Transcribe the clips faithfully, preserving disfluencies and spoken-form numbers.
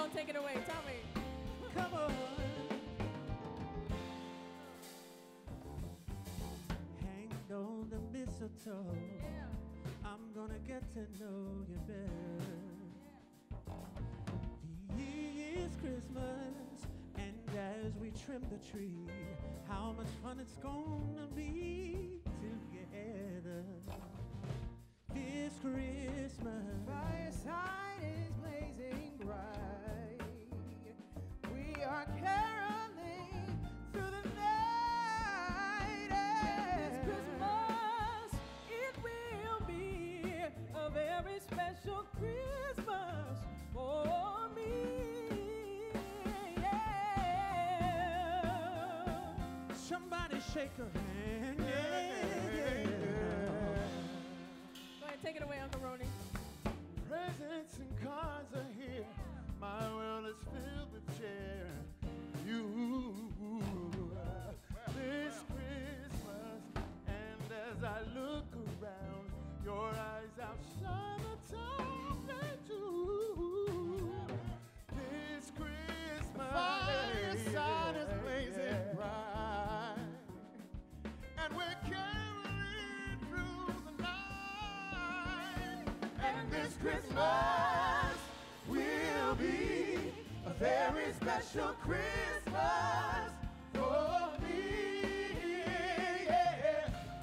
on, take it away. Tell me. Come on. Hang on the mistletoe. Yeah. I'm gonna get to know you better. It's Christmas, and as we trim the tree, how much fun it's gonna be together. This Christmas, fireside is blazing bright. We are caroling through the night. This Christmas, it will be a very special Christmas for me. Yeah. somebody shake her hand. Yeah, yeah. Go ahead, take it away, Uncle Ronnie. Presents and cards are here. My world is filled with cheer. You, this Christmas, and as I look around, your eyes outshine the top and two. This Christmas, fireside is blazing bright, and we're caroling through the night. And this Christmas will be a very special Christmas for me. Yeah.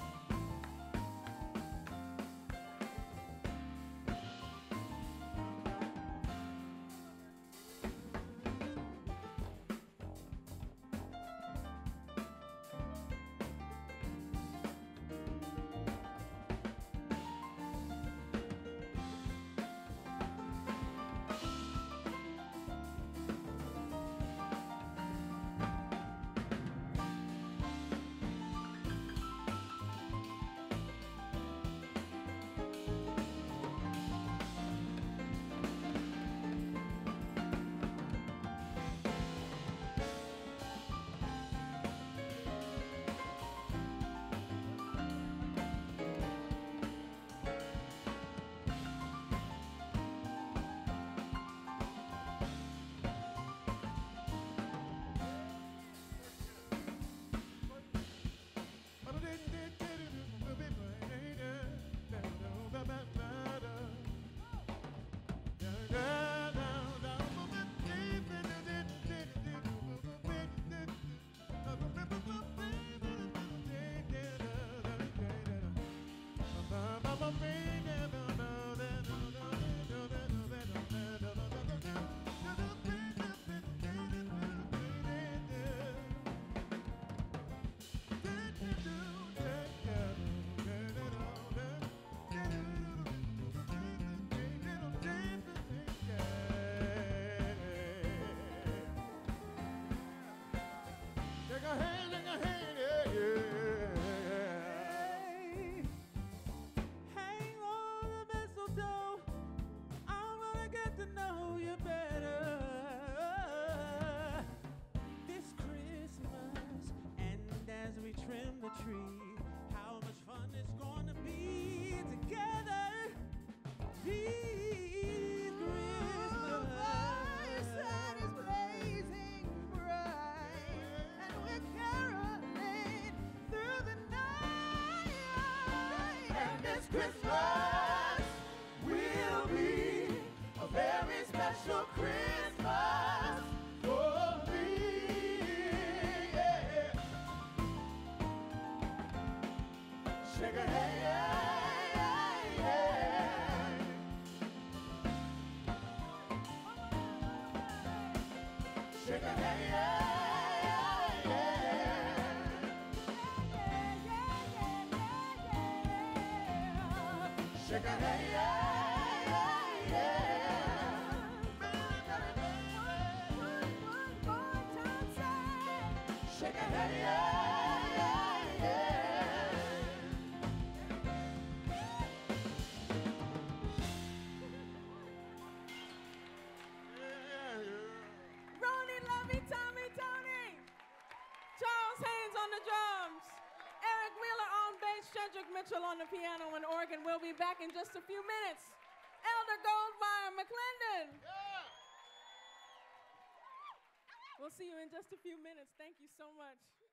On the piano and organ. We'll be back in just a few minutes. Elder Goldwire, McLendon. Yeah. We'll see you in just a few minutes. Thank you so much.